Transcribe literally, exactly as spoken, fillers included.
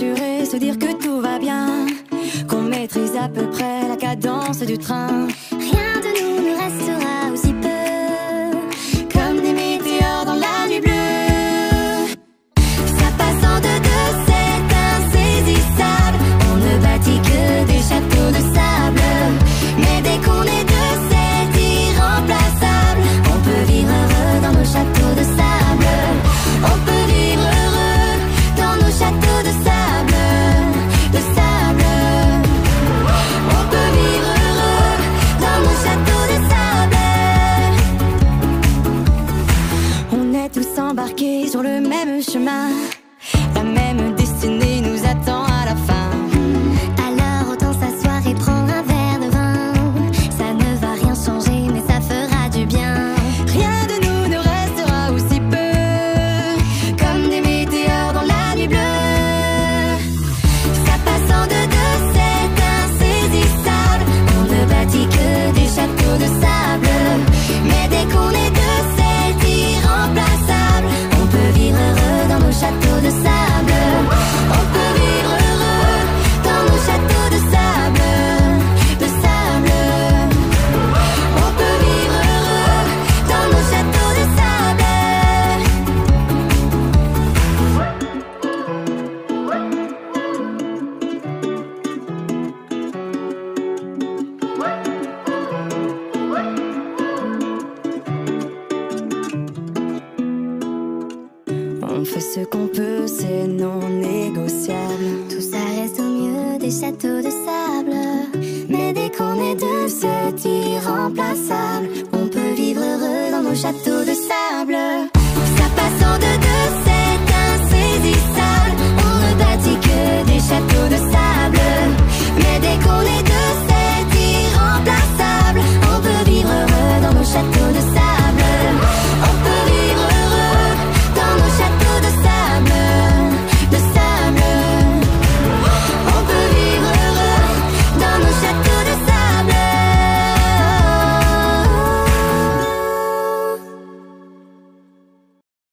rassurer, se dire que tout va bien, qu'on maîtrise à peu près la cadence du train. Rien de nous ne restera aussi peu, comme des météores dans la nuit bleue. Ça passe en deux deux, c'est insaisissable. On ne bâtit que des châteaux de sable, mais dès qu'on est deux, c'est irremplaçable. On peut vivre heureux dans nos châteaux de sable. On peut vivre heureux dans nos châteaux de sable, de sable. On peut vivre heureux dans nos châteaux de sable. On est tous embarqués sur le même chemin, la même destinée nous attend à la fin. Alors autant s'asseoir et prendre un verre de vin. Ça ne va rien changer, mais ça fera du bien. Rien de nous ne restera aussi peu, comme des météores dans la nuit bleue. Ça passe en deux deux, c'est insaisissable. On ne bâtit que des châteaux de sable, mais dès qu'on est deux, c'est irremplaçable. On peut vivre heureux dans nos châteaux de sable. On peut vivre heureux dans nos châteaux de sable, de sable. On peut vivre heureux dans nos châteaux de sable. On fait ce qu'on peut, c'est non négociable. Tout ça reste au mieux des châteaux de sable, mais dès qu'on est deux, c'est irremplaçable. On peut vivre heureux dans nos châteaux de sable. Ça passe en deux deux.